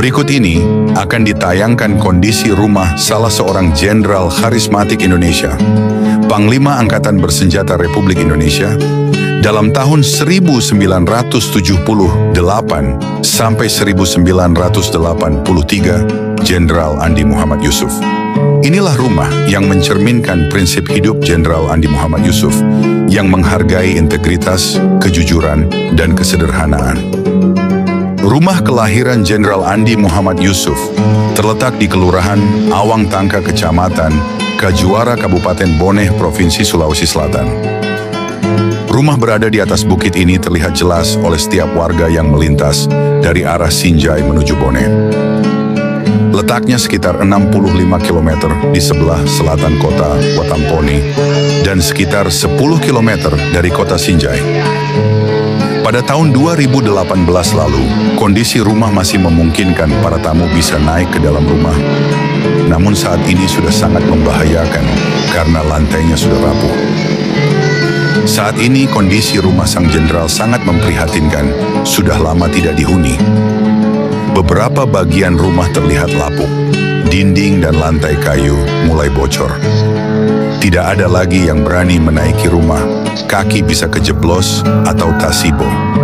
Berikut ini akan ditayangkan kondisi rumah salah seorang jenderal karismatik Indonesia, Panglima Angkatan Bersenjata Republik Indonesia, dalam tahun 1978 sampai 1983, Jenderal Andi Muhammad Yusuf. Inilah rumah yang mencerminkan prinsip hidup Jenderal Andi Muhammad Yusuf yang menghargai integritas, kejujuran, dan kesederhanaan. Rumah kelahiran Jenderal Andi Muhammad Yusuf terletak di Kelurahan Awang Tangka, Kecamatan Kajuara, Kabupaten Boneh, Provinsi Sulawesi Selatan. Rumah berada di atas bukit ini terlihat jelas oleh setiap warga yang melintas dari arah Sinjai menuju Boneh. Letaknya sekitar 65 km di sebelah selatan kota Watampone dan sekitar 10 km dari kota Sinjai. Pada tahun 2018 lalu, kondisi rumah masih memungkinkan para tamu bisa naik ke dalam rumah. Namun saat ini sudah sangat membahayakan karena lantainya sudah rapuh. Saat ini kondisi rumah sang jenderal sangat memprihatinkan, sudah lama tidak dihuni. Beberapa bagian rumah terlihat lapuk, dinding dan lantai kayu mulai bocor. Tidak ada lagi yang berani menaiki rumah, kaki bisa kejeblos atau tasibo.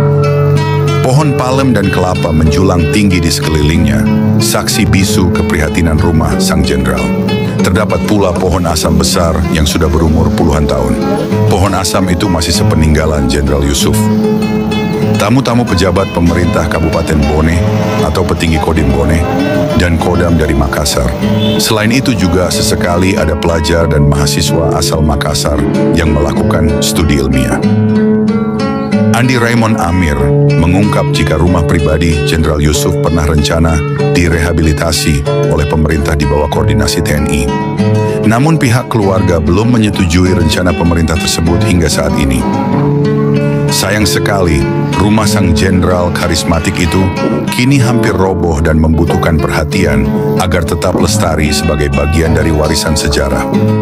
Pohon palem dan kelapa menjulang tinggi di sekelilingnya, saksi bisu keprihatinan rumah sang jenderal. Terdapat pula pohon asam besar yang sudah berumur puluhan tahun. Pohon asam itu masih sepeninggalan Jenderal Yusuf. Tamu-tamu pejabat pemerintah Kabupaten Boneh atau petinggi Kodim Boneh dan Kodam dari Makassar. Selain itu juga sesekali ada pelajar dan mahasiswa asal Makassar yang melakukan studi ilmiah. Andi Raymond Amir mengungkap jika rumah pribadi Jenderal Yusuf pernah rencana direhabilitasi oleh pemerintah di bawah koordinasi TNI. Namun pihak keluarga belum menyetujui rencana pemerintah tersebut hingga saat ini. Sayang sekali, rumah sang jenderal karismatik itu kini hampir roboh dan membutuhkan perhatian agar tetap lestari sebagai bagian dari warisan sejarah.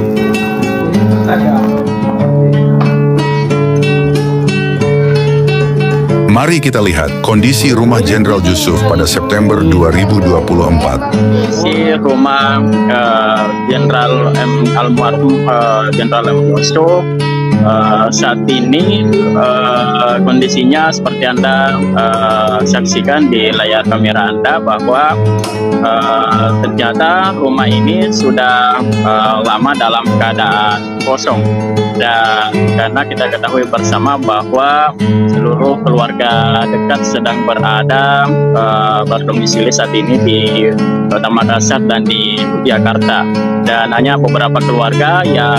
Mari kita lihat kondisi rumah Jenderal Yusuf pada September 2024. Kondisi rumah Jenderal almarhum Jenderal M. Yusuf saat ini kondisinya seperti Anda saksikan di layar kamera Anda bahwa ternyata rumah ini sudah lama dalam keadaan kosong. Dan karena kita ketahui bersama bahwa seluruh keluarga dekat sedang berada berdomisili saat ini di Kota Makassar dan di Jakarta, dan hanya beberapa keluarga yang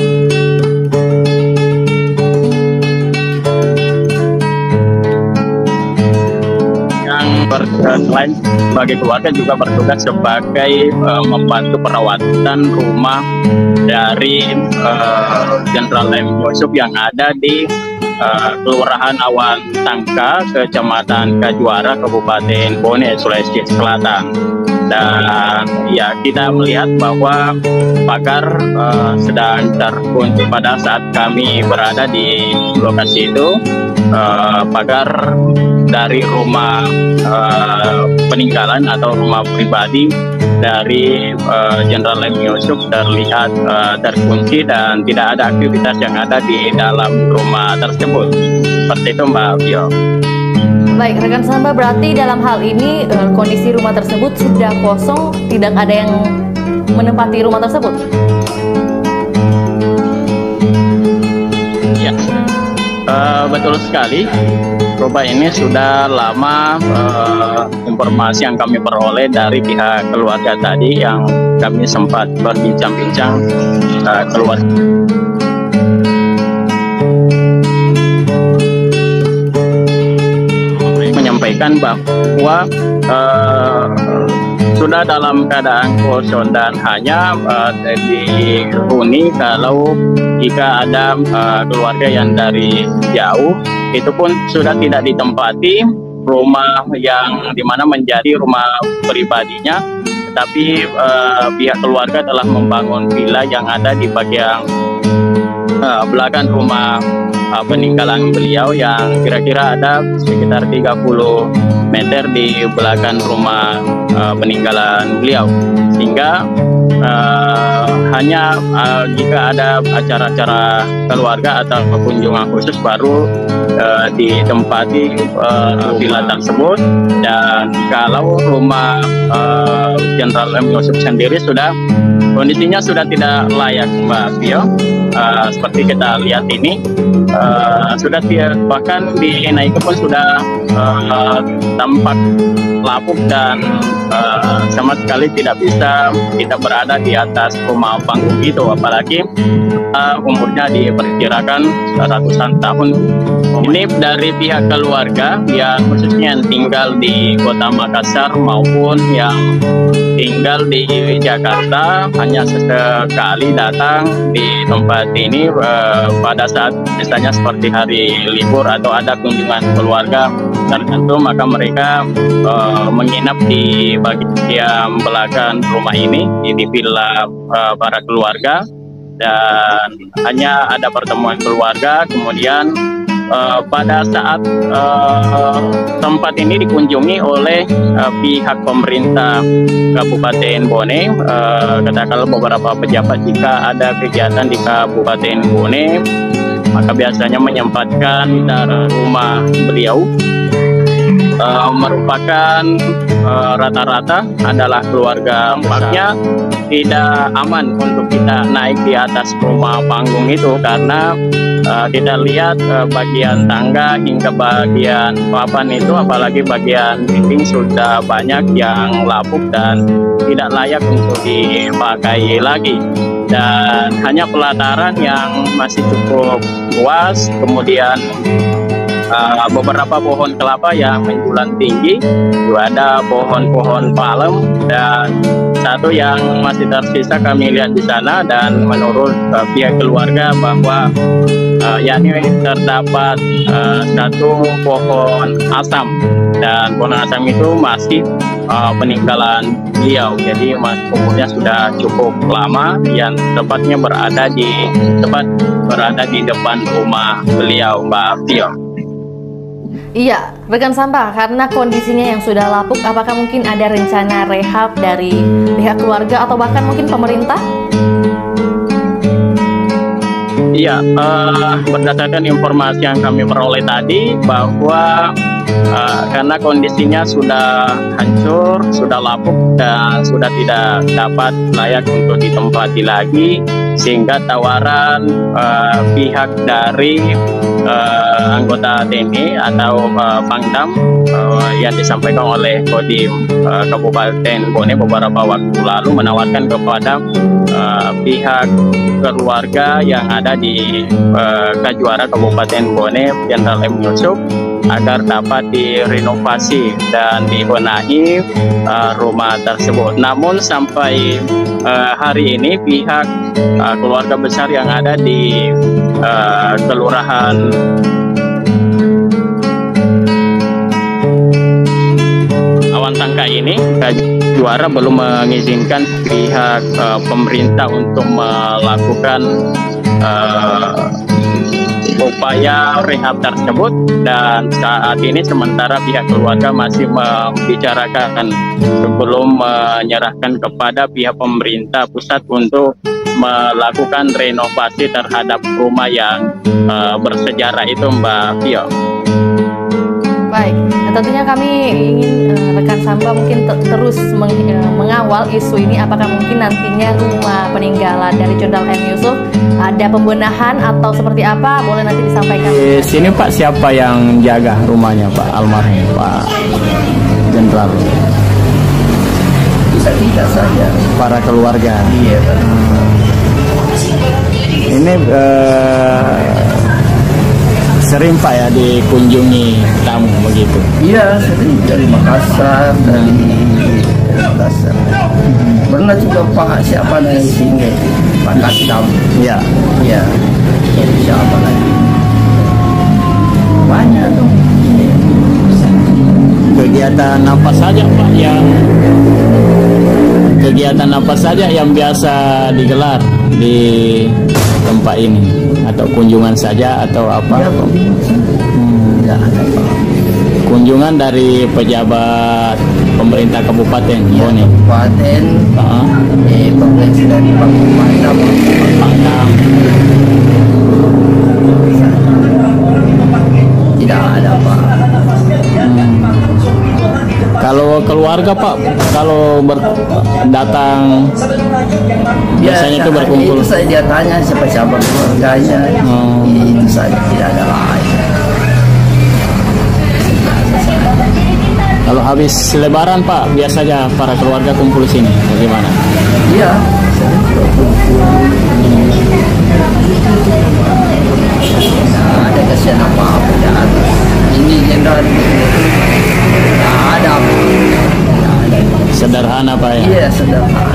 selain sebagai keluarga juga bertugas sebagai membantu perawatan rumah dari Jenderal M. Yusuf yang ada di Kelurahan Awang Tangka, Kecamatan Kajuara, Kabupaten Boneh, Sulawesi Selatan. Dan ya, kita melihat bahwa pagar sedang terkunci pada saat kami berada di lokasi itu. Pagar dari rumah peninggalan atau rumah pribadi dari Jenderal M. Yusuf terlihat terkunci dan tidak ada aktivitas yang ada di dalam rumah tersebut. Seperti itu, Mbak Vio. Baik, rekan Samba, berarti dalam hal ini kondisi rumah tersebut sudah kosong, tidak ada yang menempati rumah tersebut? Ya, betul sekali. Rumah ini sudah lama, informasi yang kami peroleh dari pihak keluarga tadi yang kami sempat berbincang-bincang keluar. Menyampaikan bahwa sudah dalam keadaan kosong dan hanya dihuni kalau jika ada keluarga yang dari jauh, itu pun sudah tidak ditempati rumah yang dimana menjadi rumah pribadinya, tetapi pihak keluarga telah membangun villa yang ada di bagian belakang rumah peninggalan beliau yang kira-kira ada sekitar 30 meter di belakang rumah peninggalan beliau, sehingga hanya jika ada acara-acara keluarga atau kunjungan khusus baru ditempati villa tersebut. Dan kalau rumah Jenderal M. Yusuf sendiri kondisinya sudah tidak layak, Mbak Vio. Seperti kita lihat ini, sudah bahkan dinaiki pun sudah tampak lapuk dan sama sekali tidak bisa kita berada di atas rumah panggung itu, apalagi umurnya diperkirakan ratusan tahun. Ini dari pihak keluarga yang khususnya yang tinggal di Kota Makassar maupun yang tinggal di Jakarta, hanya sesekali datang di tempat ini pada saat misalnya seperti hari libur atau ada kunjungan keluarga tertentu, maka mereka menginap di bagian belakang rumah ini, di villa para keluarga, dan hanya ada pertemuan keluarga. Kemudian pada saat tempat ini dikunjungi oleh pihak pemerintah Kabupaten Bone, katakanlah beberapa pejabat, jika ada kegiatan di Kabupaten Bone, maka biasanya menyempatkan dari rumah beliau merupakan rata-rata adalah keluarga besarnya. Tidak aman untuk kita naik di atas rumah panggung itu, karena kita lihat bagian tangga hingga bagian papan itu, apalagi bagian dinding, sudah banyak yang lapuk dan tidak layak untuk dipakai lagi. Dan hanya pelataran yang masih cukup luas, kemudian beberapa pohon kelapa yang menjulang tinggi, juga ada pohon-pohon palem, dan satu yang masih tersisa kami lihat di sana. Dan menurut pihak keluarga bahwa yakni terdapat satu pohon asam, dan pohon asam itu masih peninggalan beliau, jadi umurnya sudah cukup lama, yang tepatnya berada di depan rumah beliau, Mbak Vio. Iya, rekan Samba, karena kondisinya yang sudah lapuk, apakah mungkin ada rencana rehab dari pihak keluarga atau bahkan mungkin pemerintah? Iya, berdasarkan informasi yang kami peroleh tadi, bahwa karena kondisinya sudah hancur, sudah lapuk, dan sudah tidak dapat layak untuk ditempati lagi, sehingga tawaran pihak dari anggota TNI atau Pangdam yang disampaikan oleh Kodim Kabupaten Bone beberapa waktu lalu menawarkan kepada pihak keluarga yang ada di Kajuara Kabupaten Bone, Jenderal M. Yusuf, agar dapat direnovasi dan dibenahi rumah tersebut. Namun sampai hari ini pihak keluarga besar yang ada di Kelurahan Awan Tangka ini, Kajuara belum mengizinkan pihak pemerintah untuk melakukan upaya rehab tersebut. Dan saat ini sementara pihak keluarga masih membicarakan sebelum menyerahkan kepada pihak pemerintah pusat untuk melakukan renovasi terhadap rumah yang bersejarah itu, Mbak Vio. Baik, nah, tentunya kami ingin rekan Samba mungkin terus mengawal isu ini, apakah mungkin nantinya rumah peninggalan dari Jenderal M. Yusuf ada pembenahan atau seperti apa, boleh nanti disampaikan. Di sini Pak, siapa yang jaga rumahnya Pak almarhum Pak Jenderal? Bisa saja. Para keluarga. Iya. Ini sering Pak ya dikunjungi tamu begitu? Iya, sering dari Makassar, dari Makassar. Pernah juga Pak siapa dari sini, Pak Kastam. Iya. Iya. Jadi siapa lagi? Banyak dong. Kegiatan apa saja yang biasa digelar di tempat ini, atau kunjungan saja atau apa? Ya, tidak ada apa-apa. Kunjungan dari pejabat pemerintah Kabupaten Ya, Bone. Kabupaten, provinsi dari Pangdam. Pangdam. Tidak ada apa. Kalau keluarga Pak, kalau datang biasanya itu berkumpul. Itu saya dia tanya siapa-siapa keluarganya. Itu saja, tidak ada lain. Kalau habis Lebaran Pak, biasanya para keluarga kumpul sini, bagaimana? Iya, saya juga kumpul. Nah, ada kesian apa-apa ya. Ini jenderal tidak ada apa. Sederhana Pak ya? Iya, sederhana.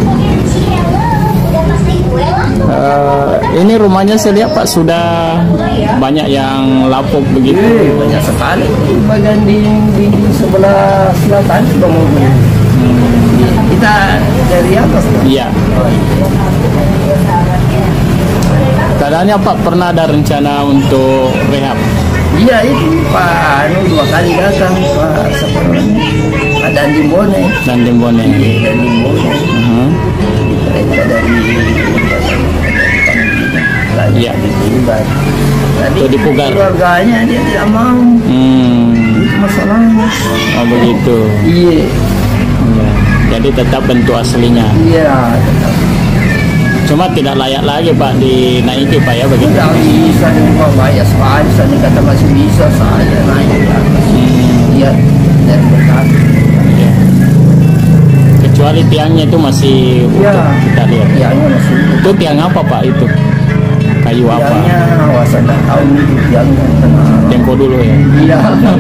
Ini rumahnya saya lihat Pak sudah banyak yang lapuk begitu. Banyak sekali. Bagian di sebelah selatan sudah mau. Kita dari atas. Iya. Keadaannya Pak pernah ada rencana untuk rehab? Iya, itu Pak Anu 2 kali datang Pak dan di Bone. Dan di Bone. Iya, dan di Bone. Mereka dari Iya. Tadi Itu di Pugar. keluarganya dia tidak mau. Itu masalahnya. Oh begitu. Iya. Ya. Jadi tetap bentuk aslinya. Iya, tetap. Cuma tidak layak lagi Pak dinaiki Pak ya begitu. Tidak bisa juga bayar sekali. Saya kata masih bisa saja naik ke atas. Iya, dan berkat. Ya. Kecuali tiangnya itu masih utuh, kita lihat. Tiangnya masih utuh. Itu tiang apa Pak itu? Kayu apa? Tiangnya awas ada tahun itu tiangnya kena. Tempo dulu ya. Iya.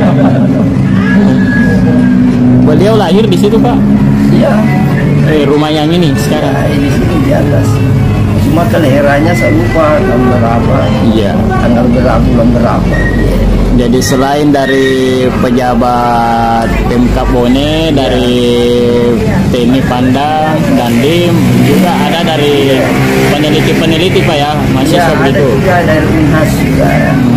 Beliau lahir di situ Pak. Iya. Rumah yang ini sekarang. Ya, ini sini di atas. Cuma kelahirannya saya lupa tahun berapa. Iya. Tanggal berapa, bulan berapa. Iya. Jadi selain dari pejabat Pemkab Bone, dari TNI Pandang, Dandim, juga ada dari peneliti-peneliti Pak ya, mahasiswa Ya, begitu. ada juga dari Unhas juga.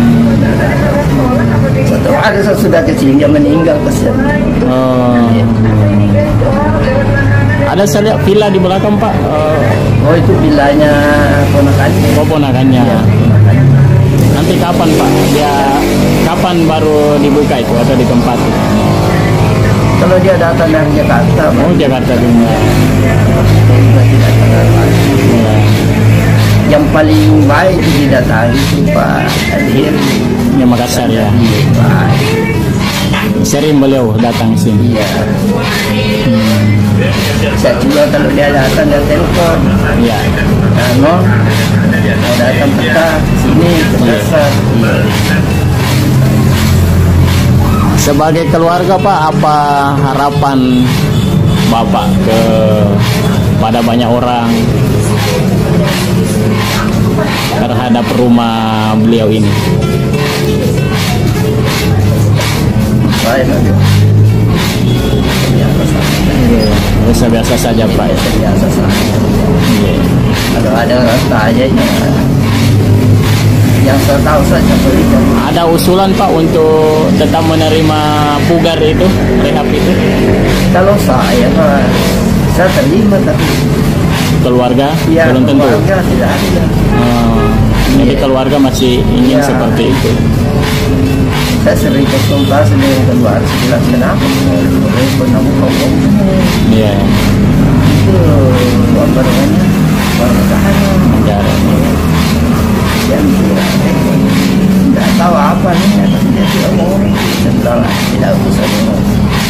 Satu hari saya sudah kecil dia meninggal kesian. Oh. Ada saya lihat villa di belakang Pak. Oh itu villanya ponakannya. Oh ponakannya. Ya, ponakannya. Nanti kapan Pak? Dia kapan baru dibuka itu atau ditempati? Kalau dia datang dari Jakarta, Oh Jakarta juga. kita tidak kenal lagi. Ya. Yang paling baik didatangi itu Pak Adhir. Ya Makassar ya. Iya, Pak. Sering beliau datang sini. Iya. Saya juga kalau dia datang dia telepon. Iya. Mau datang peta sini ke pasar. Iya. Sebagai keluarga Pak, apa harapan Bapak pada banyak orang terhadap rumah beliau ini? Baik, Biasa-biasa saja Pak. biasa saja. Iya. Kalau ada rasa aja yang saya tahu saja berikan. Ada usulan Pak untuk tetap menerima pugar itu, rehab itu? Kalau saya Pak, saya terima tapi Keluarga ya, belum tentu. keluarga tidak ada. Jadi Iya. keluarga masih ingin Iya. seperti itu. Saya sering konsultasi dengan keluarga, saya bilang kenapa repot kamu ngomong Iya. itu apa namanya Negara. yang tidak tahu apa nih, tapi dia tidak mau setelah tidak usah ngomong.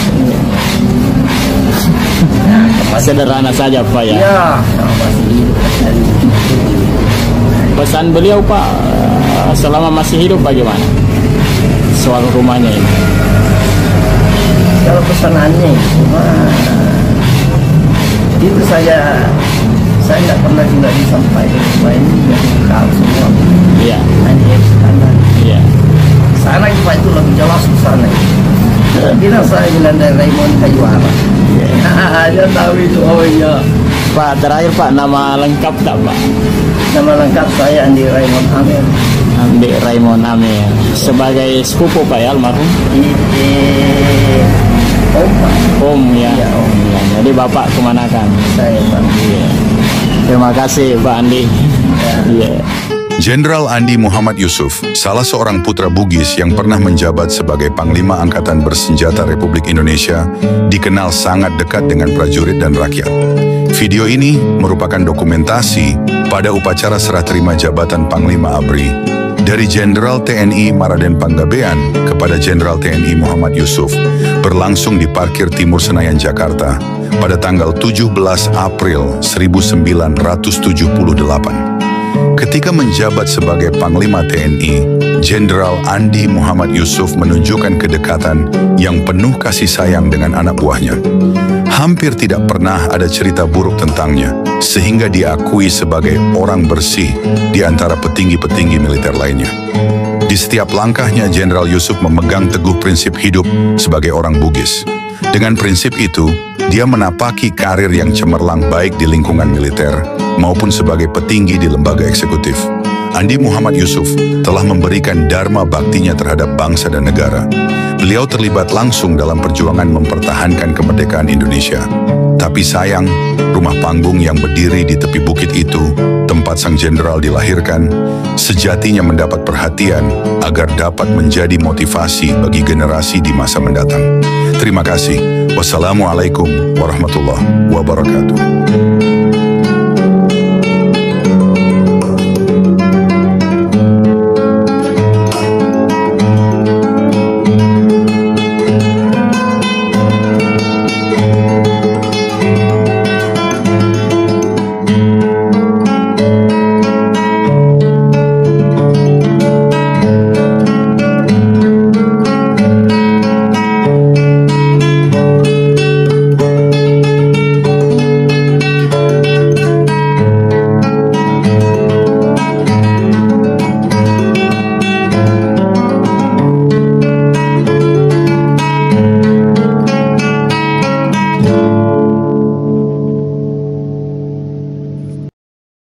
Sederhana saja Pak ya. Ya, masih hidup dari Pesan beliau Pak selama masih hidup bagaimana? Soal rumahnya ini. kalau pesanannya cuma itu saya nggak pernah juga disampaikan supaya ini jadi tahu semua. Iya. Hanya sana, Iya. sana Pak itu lebih jelas ke sana. Bilang saya bilang dari Raymond Kayuara. Dia tahu itu. Oh iya. Pak, terakhir Pak, nama lengkap tak Pak? Nama lengkap saya Andi Raymond Amir. Andi Raymond Amir. Sebagai sepupu Pak ya almarhum? Om Pak. Om ya. Iya, Om. Ya, jadi Bapak kemanakan? Saya Pak. Iya. Terima kasih Pak Andi. Iya. Jenderal Andi Muhammad Yusuf, salah seorang putra Bugis yang pernah menjabat sebagai Panglima Angkatan Bersenjata Republik Indonesia, dikenal sangat dekat dengan prajurit dan rakyat. Video ini merupakan dokumentasi pada upacara serah terima jabatan Panglima ABRI dari Jenderal TNI Maraden Panggabean kepada Jenderal TNI Muhammad Yusuf berlangsung di Parkir Timur Senayan, Jakarta pada tanggal 17 April 1978. Ketika menjabat sebagai Panglima TNI, Jenderal Andi Muhammad Yusuf menunjukkan kedekatan yang penuh kasih sayang dengan anak buahnya. Hampir tidak pernah ada cerita buruk tentangnya, sehingga diakui sebagai orang bersih di antara petinggi-petinggi militer lainnya. Di setiap langkahnya, Jenderal Yusuf memegang teguh prinsip hidup sebagai orang Bugis. Dengan prinsip itu, dia menapaki karir yang cemerlang baik di lingkungan militer maupun sebagai petinggi di lembaga eksekutif. Andi Muhammad Yusuf telah memberikan dharma baktinya terhadap bangsa dan negara. Beliau terlibat langsung dalam perjuangan mempertahankan kemerdekaan Indonesia. Tapi sayang, rumah panggung yang berdiri di tepi bukit itu, tempat sang jenderal dilahirkan, sejatinya mendapat perhatian agar dapat menjadi motivasi bagi generasi di masa mendatang. Terima kasih. Wassalamualaikum warahmatullahi wabarakatuh.